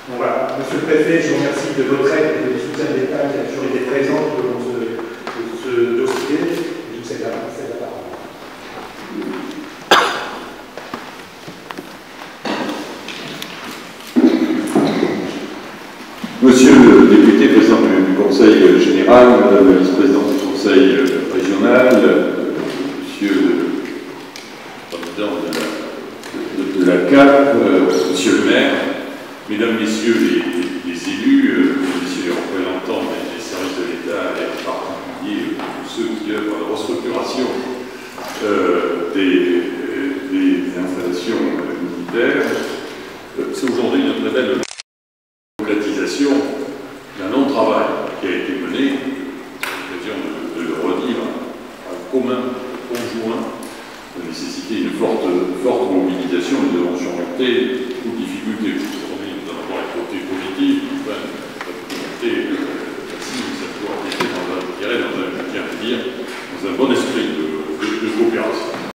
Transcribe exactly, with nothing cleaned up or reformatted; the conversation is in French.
Donc voilà, Monsieur le Préfet, je vous remercie de votre aide et du soutien de l'État qui a toujours été présent tout au long de ce, de ce dossier. Je vous cède la, cède la parole. Monsieur le député président du Conseil général, Madame la vice-présidente du Conseil régional, Monsieur le président de la, de, de la C A P, euh, Monsieur le maire, Mesdames, Messieurs les, les, les élus, euh, Messieurs les représentants des, des services de l'État et en particulier euh, tous ceux qui œuvrent à la restructuration euh, des, des installations militaires, euh, c'est aujourd'hui notre belle d'un long travail qui a été mené, l'occasion de, de le redire, un commun, conjoint, de nécessiter une forte, forte mobilisation. Nous devons surmonter toute difficulté. Aujourd'hui, nous allons voir les côtés positifs, enfin, la difficulté, euh, si ça doit être dans un, je dirais, dans un, je tiens à dire, dans un bon esprit.